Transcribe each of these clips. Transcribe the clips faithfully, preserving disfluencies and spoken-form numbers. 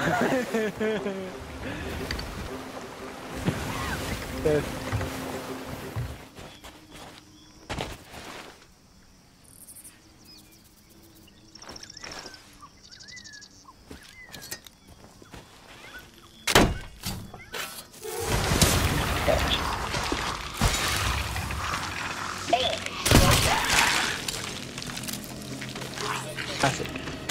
uh, That's it.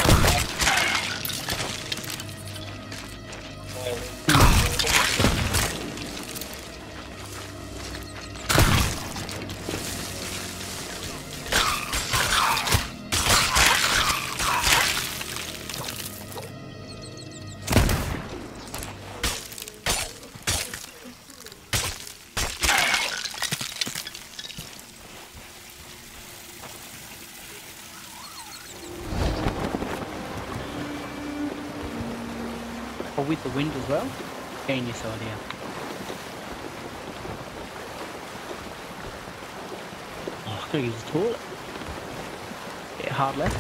Or with the wind as well? Genius idea. Oh, I gotta use the toilet. Yeah, hard left.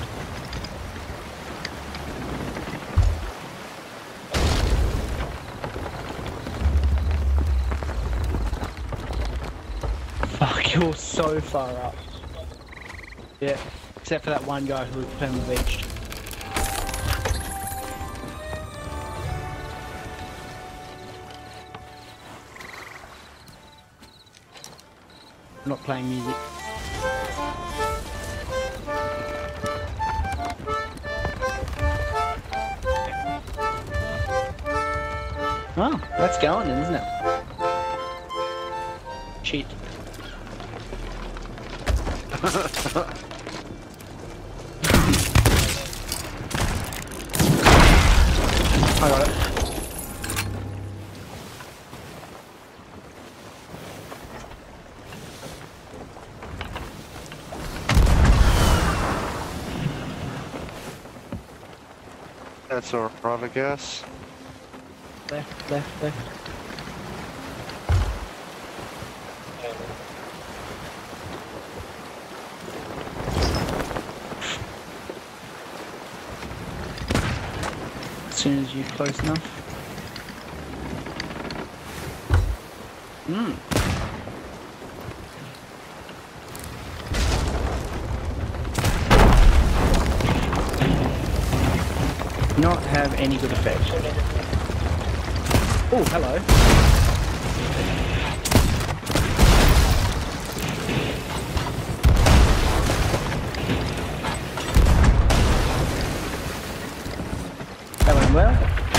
Fuck, you're so far up. Yeah, except for that one guy who was perma beached. I'm not playing music. Oh, that's going then, isn't it? Cheat. I got it. That's all right, I guess. Left, left, left. As soon as you're close enough. Hmm. Not have any good effect. Oh, hello. Going well.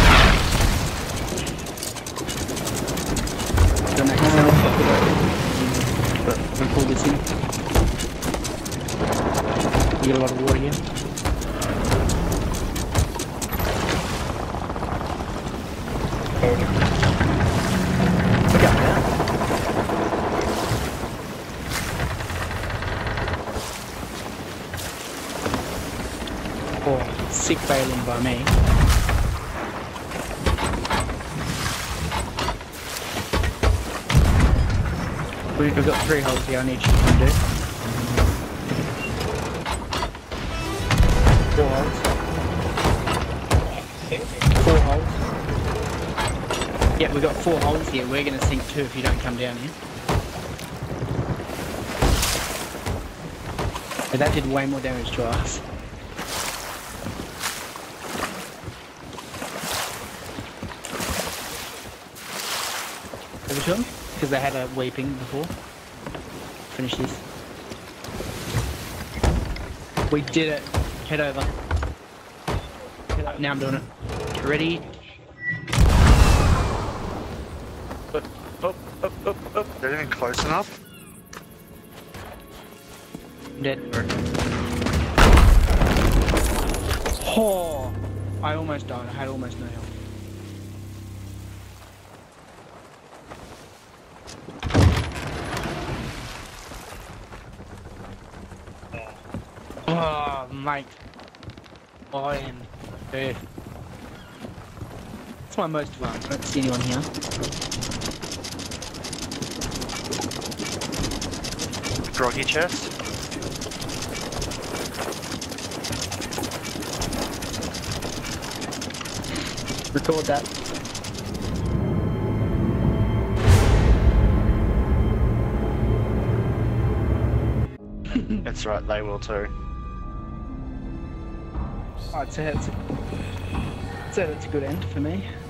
Don't make yourself, but we pull this in. You get a lot of water here. Look out now. Oh, sick bailing by me. We've got three holes here I need you to do. Four holes. Four holes. Yeah, we've got four holes here. We're going to sink two if you don't come down here. But that did way more damage to us. Over to them? Because they had a weeping before. Finish this. We did it. Head over. Head over. Now I'm doing it. Get ready. Up, up, up, up, up. They're even close enough? I'm dead. Oh, I almost died. I had almost no health. Oh, mate. I am dead. It's my most fun. I don't see anyone here. Groggy chest. Record that. That's right, they will too. I'd say that's a, I'd say that's a good end for me.